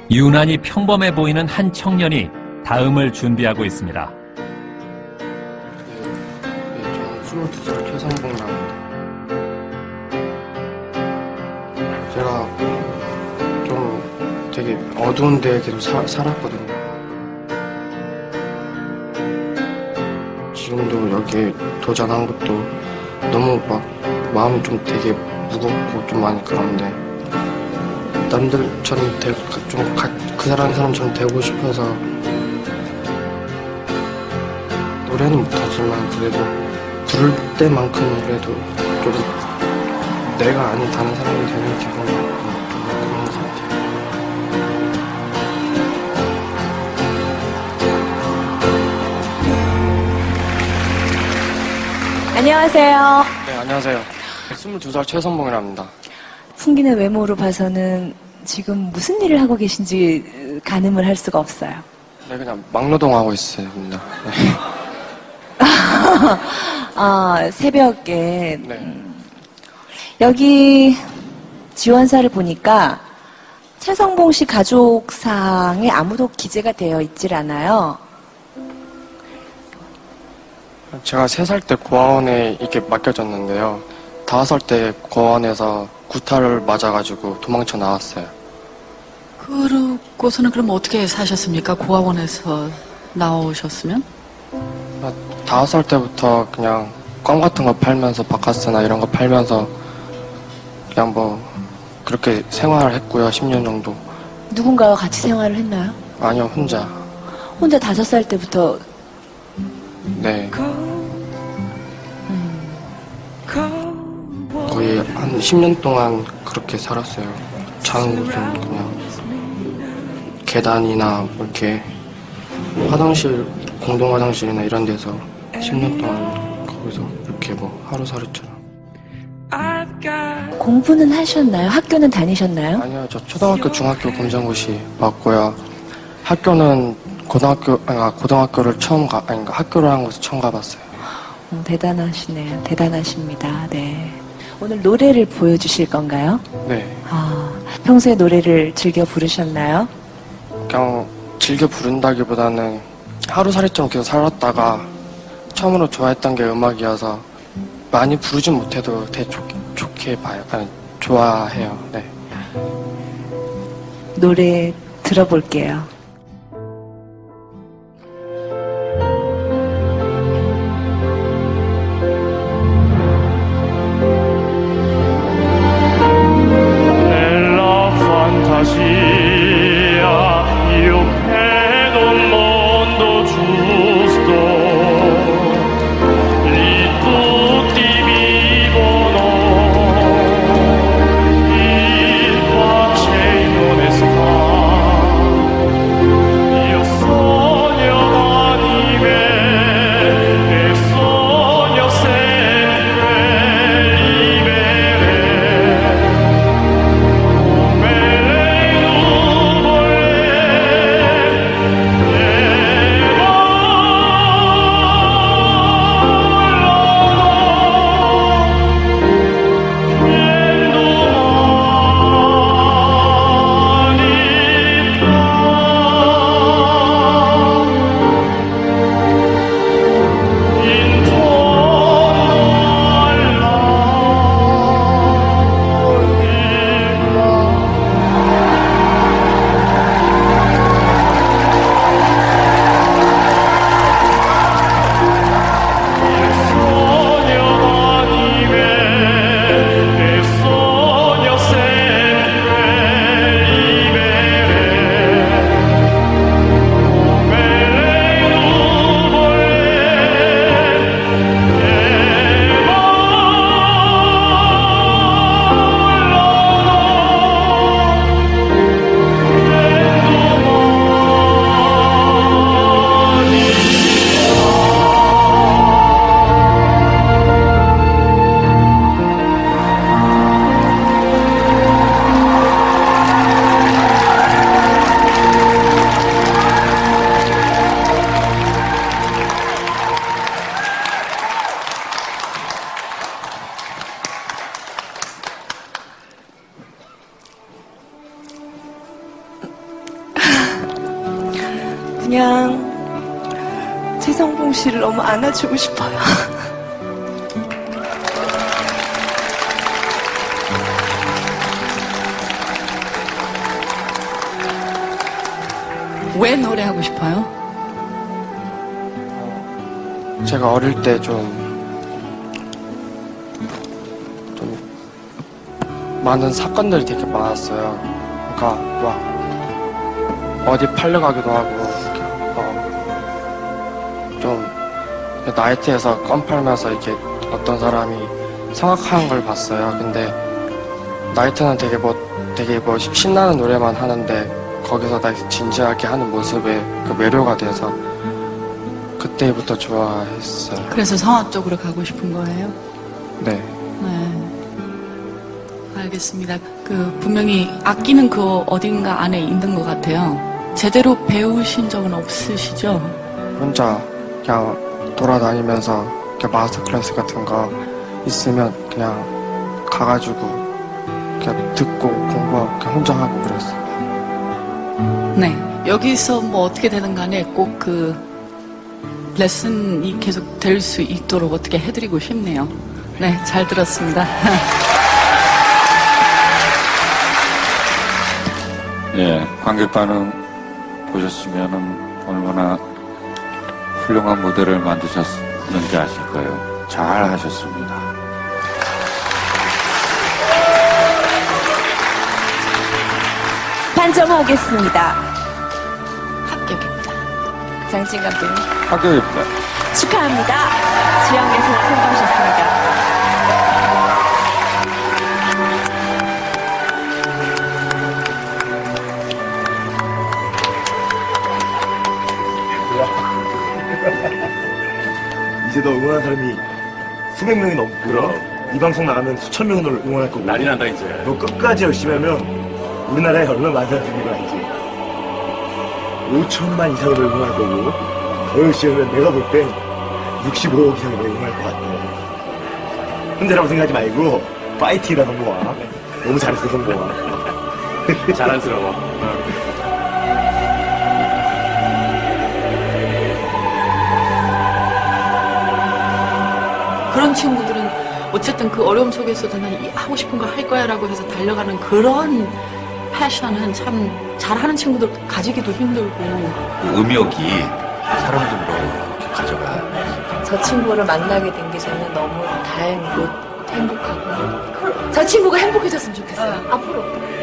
유난히 평범해 보이는 한 청년이 다음을 준비하고 있습니다. 저는 22살 최상봉이라고 합니다. 제가 좀 되게 어두운 데에 계속 살았거든요. 지금도 여기 도전한 것도 너무 막 마음이 좀 되게 무겁고 좀 많이 그런데 남들처럼 그 사람처럼 되고 싶어서 노래는 못하지만 그래도 부를 때만큼은 그래도 좀 내가 아닌 다른 사람이 되는 기분이 좀 그런 것 같아요. 안녕하세요. 네, 안녕하세요. 22살 최선봉이라 합니다. 풍기는 외모로 봐서는 지금 무슨 일을 하고 계신지 가늠을 할 수가 없어요. 네, 그냥 막노동하고 있습니다. 네. 새벽에 네. 여기 지원사를 보니까 최성봉 씨 가족상에 아무도 기재가 되어 있질 않아요. 제가 3살 때 고아원에 이렇게 맡겨졌는데요. 5살 때 고아원에서 구타를 맞아가지고 도망쳐 나왔어요. 그러고서는 그럼 어떻게 사셨습니까? 고아원에서 나오셨으면? 5살 때부터 그냥 껌 같은 거 팔면서 바카스나 이런 거 팔면서 그냥 뭐 그렇게 생활을 했고요. 10년 정도. 누군가와 같이 생활을 했나요? 아니요, 혼자. 혼자 5살 때부터. 네. 거의 한 10년 동안 그렇게 살았어요. 자는 곳은 그냥 계단이나 이렇게 화장실, 공동 화장실이나 이런 데서 10년 동안 거기서 이렇게 뭐 하루살이처럼. 공부는 하셨나요? 학교는 다니셨나요? 아니요, 저 초등학교, 중학교 검정고시 봤고요. 학교는 고등학교를 학교를 한 곳에 처음 가봤어요. 대단하시네요. 대단하십니다. 네. 오늘 노래를 보여주실 건가요? 네. 평소에 노래를 즐겨 부르셨나요? 그냥 즐겨 부른다기보다는 하루살이처럼 계속 살았다가 처음으로 좋아했던 게 음악이어서 많이 부르진 못해도 되게 좋게 봐요. 좋아해요. 네. 노래 들어볼게요. 그냥 최성봉 씨를 너무 안아주고 싶어요. 왜 노래하고 싶어요? 제가 어릴 때 좀 많은 사건들이 되게 많았어요. 그러니까 막 어디 팔려가기도 하고 좀 나이트에서 껌 팔면서 이렇게 어떤 사람이 성악하는 걸 봤어요. 근데 나이트는 되게 신나는 노래만 하는데 거기서 나 진지하게 하는 모습에 그 매료가 돼서 그때부터 좋아했어요. 그래서 성악 쪽으로 가고 싶은 거예요? 네. 네. 알겠습니다. 분명히 악기는 그 어딘가 안에 있는 것 같아요. 제대로 배우신 적은 없으시죠? 혼자 그냥 돌아다니면서 이렇게 마스터 클래스 같은 거 있으면 그냥 가가지고 그냥 듣고 공부하고 그냥 혼자 하고 그랬어요. 네. 여기서 뭐 어떻게 되든 간에 꼭 레슨이 계속 될 수 있도록 어떻게 해드리고 싶네요. 네, 잘 들었습니다. 예, 관객 반응 보셨으면은 얼마나 훌륭한 무대를 만드셨는지 아실 거예요. 잘 하셨습니다. 판정하겠습니다. 합격입니다. 장신 감독님 합격입니다. 축하합니다. 지역에서 통과하셨습니다. 이제 너 응원하는 사람이 수백 명이 넘고 이 방송 나가면 수천 명을 응원할 거고 난리 난다 이제. 너 끝까지 열심히 하면 우리나라에 얼마나 많은 사람들이 이거 알지? 5천만 이상을 응원할 거고 더 열심히 하면 내가 볼 땐 65억 이상을 응원할 것 같아. 혼자라고 생각하지 말고 파이팅이다 성공아. 너무 잘했어 성공아. 자랑스러워. 그런 친구들은 어쨌든 그 어려움 속에서도 난 하고 싶은 거 할 거야 라고 해서 달려가는 그런 패션은 참 잘하는 친구들 가지기도 힘들고. 음역이 사람들로 이렇게 가져가. 저 친구를 만나게 된 게 저는 너무 다행이고 행복하고 저 친구가 행복해졌으면 좋겠어요. 앞으로.